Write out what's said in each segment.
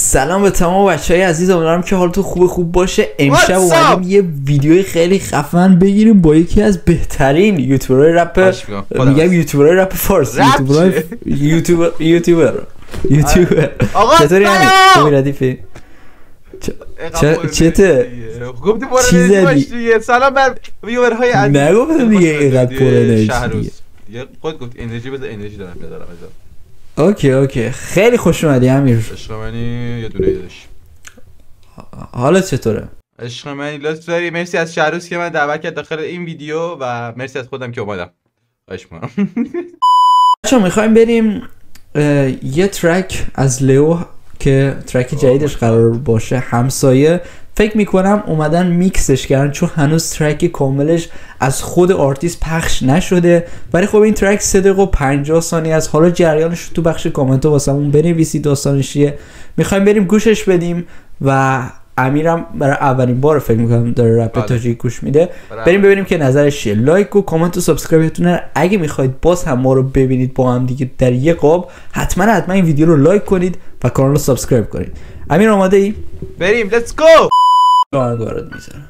سلام به تمام بچهای عزیز، امیدوارم که حالتون خوب باشه. امشب اومدیم یه ویدیوی خیلی خفن بگیریم با یکی از بهترین یوتیوبرهای رپ، میگم یوتیوبرهای رپ فارسی، یوتیوبر چطوری همین ردیفی؟ چته؟ گفتی برو سلام بر ویورهای عزیز. نگفتم دیگه اینقدر پر انرژی دیگه، خود گفت انرژی بده، انرژی دارم میذارم. اوکی خیلی خوش اومدی امیر. عشق منی، یه دونه داشت. حالت چطوره؟ عشق منی، لطف داری. مرسی از شهروز که من دعوت کرد داخل این ویدیو و مرسی از خودم که اومدم. خواهش می‌کنم. بچه‌ها می‌خوایم بریم یه ترک از لیو که ترک جدیدش قرار باشه، همسایه. فکر میکنم اومدن میکسش کردن چون هنوز ترک کاملش از خود آرتیست پخش نشده، ولی خب این ترک 3 دقیقه و 50 ثانیه از. حالا جریانش تو بخش کامنت ها واسمون بنویسید داستانش چیه. میخوایم بریم گوشش بدیم و امیرم برای اولین بار فکر میکنم داره رپ تاجیک گوش میده. بریم ببینیم که نظرش چیه. لایک و کامنت و سابسکرایبتون. اگه میخواید باز هم ما رو ببینید با هم دیگه در یه قاب، حتما این ویدیو رو لایک کنید و کانال رو سابسکرایب کنید. امیر آماده ای؟ بریم، لیتس گو. آهنگ وارد میذارم.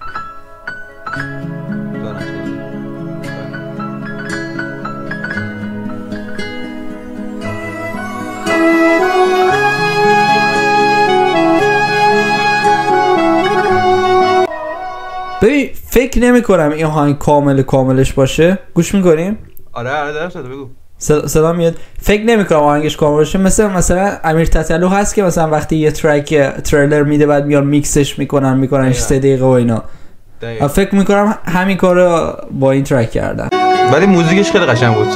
ببین فکر نمی کنم این آهنگ کاملش باشه. گوش میکنیم؟ آره درست بگو. صدا میاد. فکر نمی کنم آهنگش کامل باشه. مثلا امیر تتلو هست که مثلا وقتی یه ترک تریلر میده بعد میان میکسش میکنن 3 دقیقه و اینا. فکر میکنم همین کارو با این ترک کردن، ولی موزیکش خیلی قشنگ بود.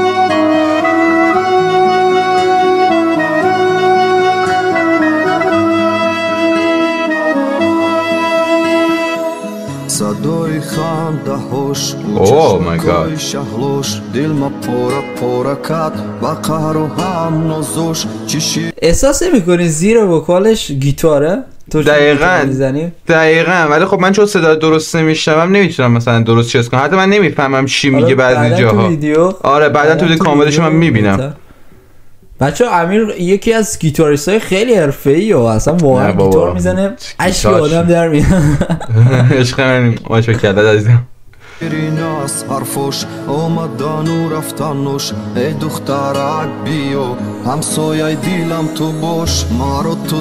صدای خنده هاش اوه مای گاد، شهلوش دل ما پورا کات با قهر و هم نازوش چشی. احساس نمی‌کنی زیر وکالش گیتاره؟ تو دقیقاً ولی خب من چون صدا درست نمیشنوم نمیتونم مثلا درست چیز کنم. حتی من نمیفهمم چی میگه بعضی جاها. آره بعدا تو ویدیو کاملش من میبینم. بچه امیر یکی از گیتاریستای خیلی حرفه‌ای و اصلا واقعا گیتار میزنه اشک آدم در میاد. عشق من ماشو کرده عزیزم. ریناس حرفوش اومدن و رفتنش ای دخترک بیو همسایه دیلم تو باش مارو تو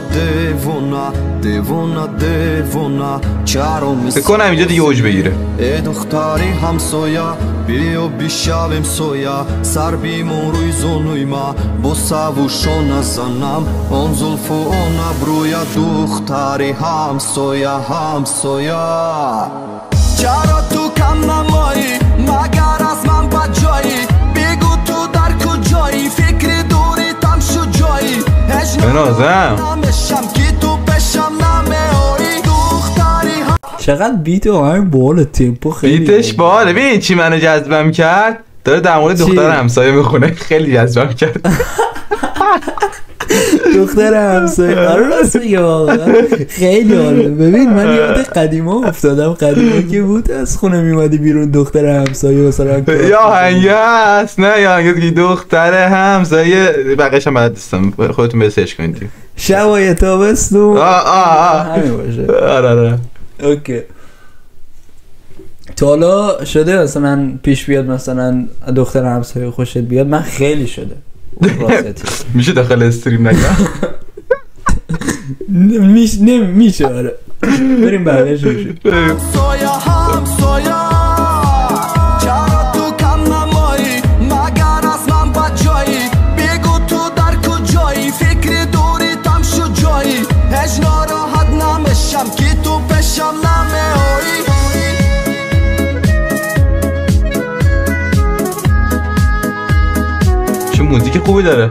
دیوونه چارو میس بکنم اینجا دیگه اوج بگیره. ای دختری همسایه بیو بیشابم سویا سر بیمون روی زونوی ما با سووشو نزنم اون زلف و اون ابروی دختری همسایه چرا تو کم نمایی مگر از من بجایی بگو تو در کجایی فکر دوری تم شو جایی بنازم نمشم که تو بشم نمیاری دختری چقدر بیت آهنگ باحال، تمپو خیلی بیتش باحاله. ببین چی منو جذبم کرد، داره در مورد دختر همسایه میخونه. خیلی جذبم کرد. دختر همسایه راست میگه واقعا خیلی حاله. ببین من یاد قدیما افتادم، قدیما که بود از خونه میومدی بیرون دختر همسایه مثلا یا آهنگ هست، نه یا آهنگ که دختر همسایه بقیش هم بلد نیستم، خودتون به سرچ کنید. شبای تابستون همین باشه. آره اوکی. تا حالا شده مثلا پیش بیاد مثلا دختر همسایه خوشت بیاد؟ من خیلی شده. میشه داخل استریم نگم؟ میشه. آره بریم بقیه‌اش میشه. همسایه چرا تو کم نمایی مگر از من بجایی بگو تو در کجایی فکر دوری تم شو جایی هیچ ناراحت نمیشم که تو پیشم نمیایی. چه موزیک خوبی داره.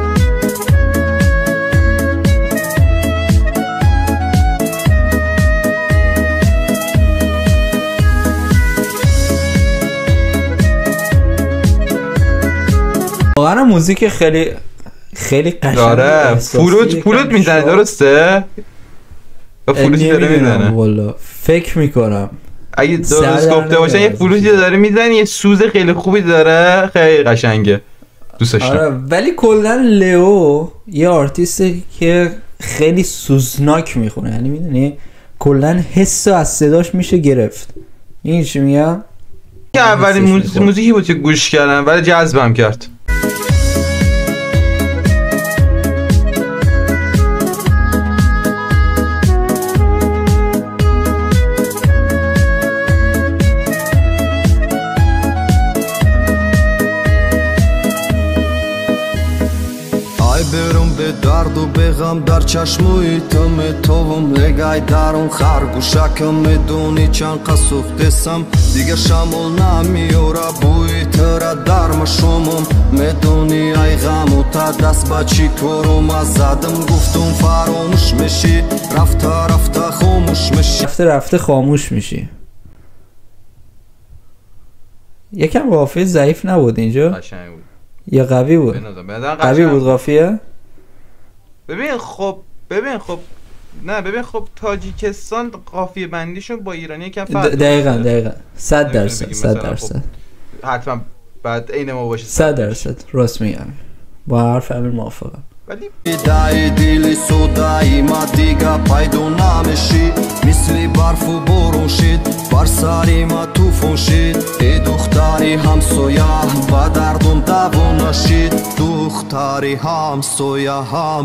واقعا موزیک خیلی قشنگه. آره فلوت میزنه درسته؟ فلوتی داره میزنه والا فکر میکنم اگه درست گفته باشن یه فلوتی داره میزنه، یه سوز خیلی خوبی داره، خیلی قشنگه، دوستش دارم. آره ولی کلا لئو یه آرتیسته که خیلی سوزناک میخونه، یعنی میدونی کلا حس از صداش میشه گرفت. این چی میگم؟ که اولین موزیکی بود که گوش کردم ولی جذبم کرد. برم به درد و بغم در چشموی تو میتوم نگای درون خرگوشکم میدونی چند قصوختسم دیگه شمول نمیوره بوی تره در مشومم میدونی ای غم و تا دست با چی کرم از زدم گفتم فراموش میشی رفته رفته خاموش میشی رفته رفته خاموش میشی. یکم قافیه ضعیف نبود اینجا؟ قشنگ بود یا قوی بود؟ قوی بود قافیه؟ ببین خب نه ببین خب تاجیکستان قافیه بندیشون با ایرانی کم فرق دقیقاً 100% حتما بعد عین ما باشه 100% راست میگم با حرف امیر موافقم. ولی دای دیلی سودای ما دیگه پیدا نمیشی مثل برف و بارون شد بر سری ما طوفان شد ای دختری همسایه با دردم دوون نشید دختری همسایه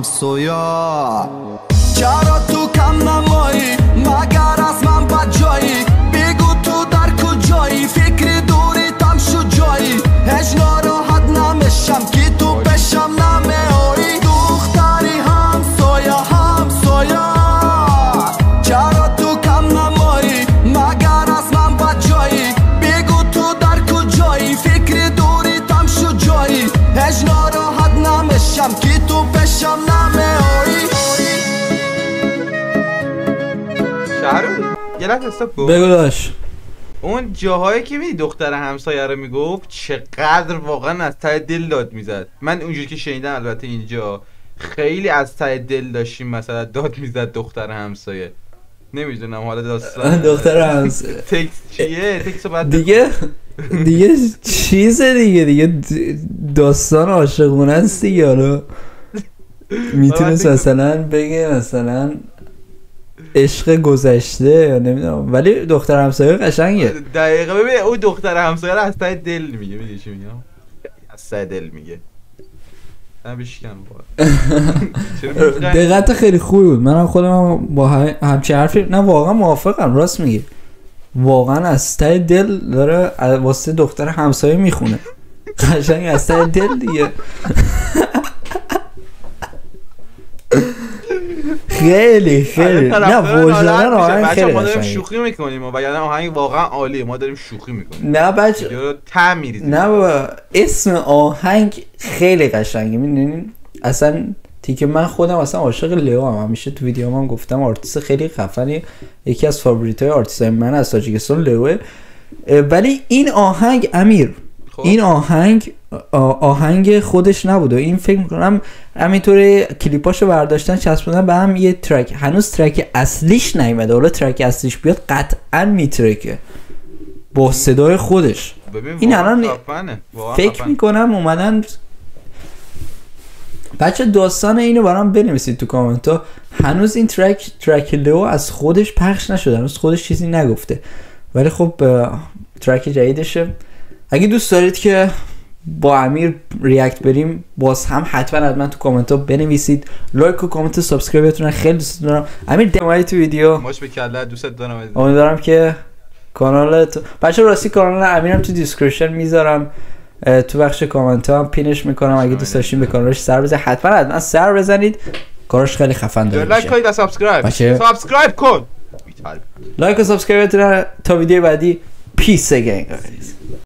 چرا تو کم نمایی مگر از من بدجایی بگو تو در کجایی فکر دوری تم شو جایی هج ناراحت نمیشم که تو بشم نمیایی دختری همسایه چرا تو کم نمایی مگر از من بدجایی بگو تو در کجایی فکر دوری تم شو جایی هج ناراحت نمیشم که تو بشم نمیایی. یه لحظه استاپ کن. بگو داش. اون جاهایی که میدی دختر همسایه رو میگفت چقدر واقعا از ته دل داد میزد. من اونجوری که شنیدم البته اینجا خیلی از ته دل داشتیم مثلا داد میزد دختر همسایه. نمیدونم حالا داستان دختر همسایه تکس چیه؟ تکس بعد دیگه چیزه دیگه داستان عاشقونه است دیگه. حالا میتونست مثلا بگه مثلا عشق گذشته یا نمیدونم، ولی دختر همسایه قشنگه. دقیقاً ببین اون دختر همسایه رو از ته دل میگه. میدونی چی میگم؟ از ته دل میگه. دقت خیلی خوبی بود. منم خودم با همچین حرفی نه واقعا موافقم. راست میگه، واقعا از ته دل داره واسه دختر همسایه میخونه. قشنگ از ته دل دیگه. خیلی نه وجدانن آهنگ خیلی ما داریم شوخی میکنیم و یعنی آهنگ واقعا عالیه. ما داریم شوخی میکنیم. نه بچه تم میریزیم. نه بابا اسم آهنگ خیلی قشنگه. میدونین اصلا تیکه من خودم اصلا عاشق لیو هم همیشه تو ویدیو هم گفتم آرتیست خیلی خفنی، یکی از فاوریتای آرتیستای من از تاجیکستان لیوه. ولی این آهنگ امیر این آهنگ خودش نبود و این فکر میکنم همینطوری کلیپاشو برداشتن چسبوندن به هم یه ترک. هنوز ترک اصلیش نیومده. حالا ترک اصلیش بیاد قطعا میترکه با صدای خودش. این الان فکر میکنم اومدن. بچه داستان اینو برام بنویسید تو کامنت ها. هنوز این ترک لیو از خودش پخش نشده، هنوز خودش چیزی نگفته، ولی خب ترک جدیدشه. اگه دوست دارید که با امیر ریاکت بریم باز هم حتما تو کامنت ها بنویسید. لایک و کامنت و سابسکرایبتون خیلی دوست دارم. امیر اومدی تو ویدیو ماش به کله دوست دارم. امیدوارم که کانالت بچه راستی کانال امیرم تو دیسکریپشن میذارم، تو بخش کامنت ها هم پینش میکنم. اگه دوست داشتین به کانالش سر بزنید حتما سر بزنید. کارش خیلی خفن داره. لایک کنید و سابسکرایب کن. لایک و سابسکرایبتون تا ویدیو بعدی. پیس اگین.